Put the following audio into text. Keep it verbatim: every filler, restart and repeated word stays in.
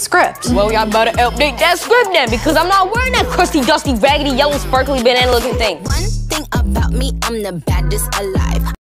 script. Well, y'all better update that script then, because I'm not wearing that crusty, dusty, raggedy, yellow, sparkly, banana-looking thing. One thing about me, I'm the baddest alive.